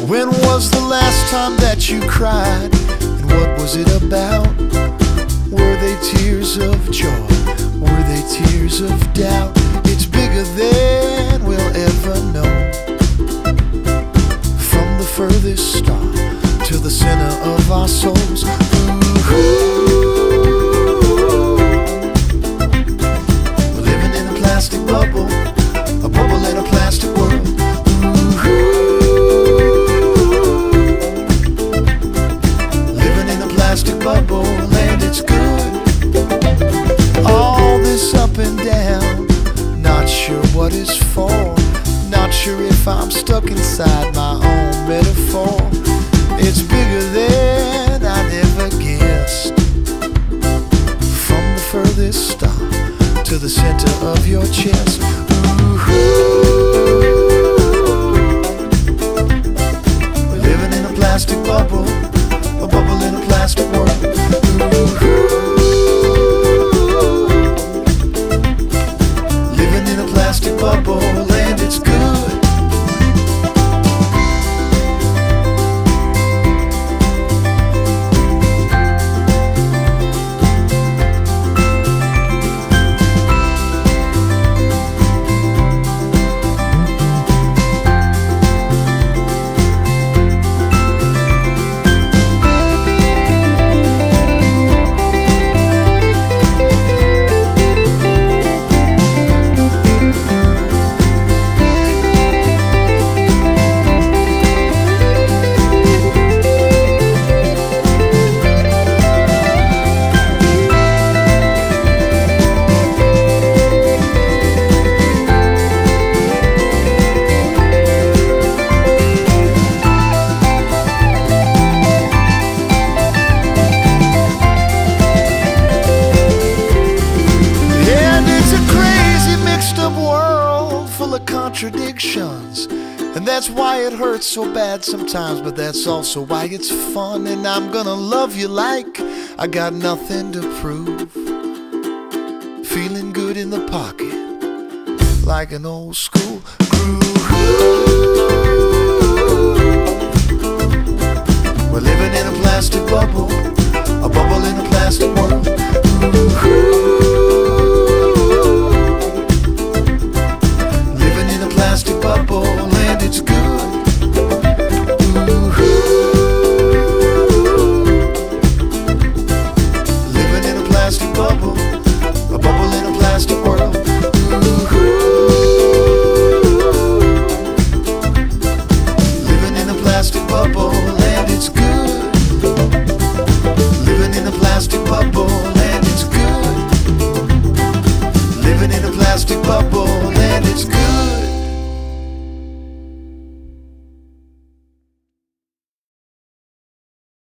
When was the last time that you cried? And what was it about? Were they tears of joy? Were they tears of doubt? It's bigger than we'll ever know. From the furthest star to the center of our souls. We're living in a plastic bubble, a bubble in a plastic world. Living in a plastic bubble, and it's good. All this up and down, not sure what it's for. Not sure if I'm stuck inside my own metaphor. It's bigger than I never guessed. From the furthest star to the center of your chest. We're living in a plastic bubble, a bubble in a plastic world. Living in a plastic bubble, and it's good. Contradictions, and that's why it hurts so bad sometimes, but that's also why it's fun. And I'm gonna love you like I got nothing to prove. Feeling good in the pocket, like an old school groove. We're living in a plastic bubble, a bubble in a plastic world. Plastic bubble, and it's good. Living in a plastic bubble, a bubble in a plastic world. Living in a plastic bubble, and it's good. Living in a plastic bubble, and it's good. Living in a plastic bubble.